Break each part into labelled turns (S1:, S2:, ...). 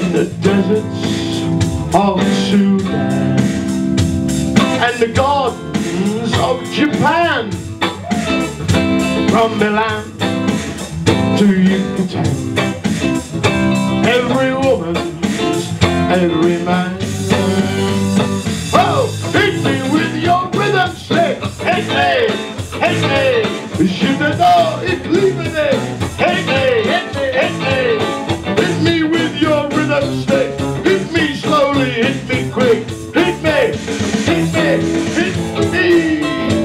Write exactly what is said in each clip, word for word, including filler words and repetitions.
S1: in the deserts of Sudan and the gardens of Japan, from Milan to Yucatan. Every woman's every man. Oh, hit me with your rhythm stick. Hit me, hit me. Shoot the door, it's leaving it. Hit me, hit me, hit me. Hit me with your rhythm stick. Hit me slowly, hit me quick. Hit me, hit me, hit me.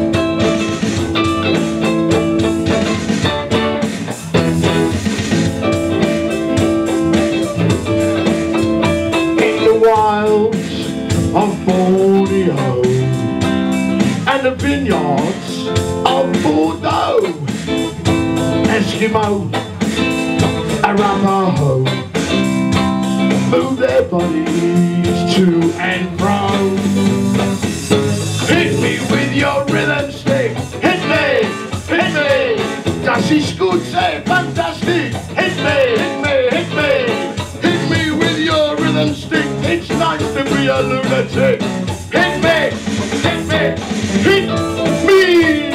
S1: In the wilds of Borneo and the vineyards of Bordeaux, Eskimo, Arapaho move their bodies to and fro. Hit me with your rhythm stick. Hit me, hit me. Das ist gut, say fantastic. Hit me, hit me, hit me. Hit me with your rhythm stick. It's nice to be a lunatic. Hit me, hit me, hit me.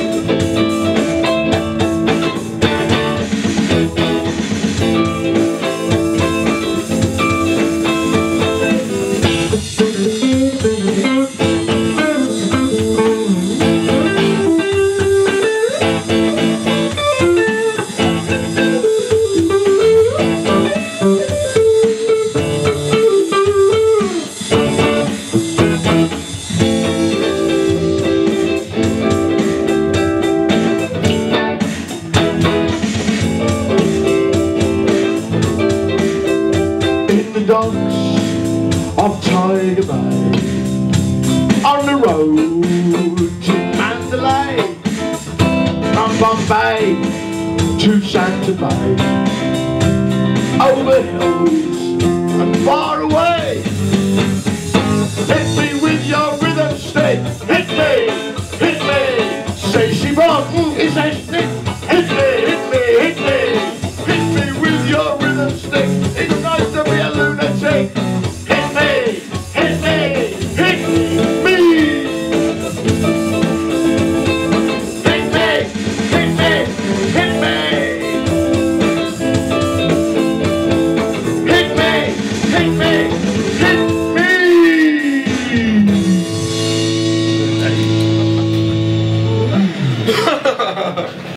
S1: Docks of Tiger Bay, on the road to Mandolin, from Bombay to Santa Bay, over hills and far away. Hit me with your rhythm stick. Hit me, hit me. Say she Marson is a stick. Hit me, hit me, hit me. Hit me with your rhythm stick. It's nice to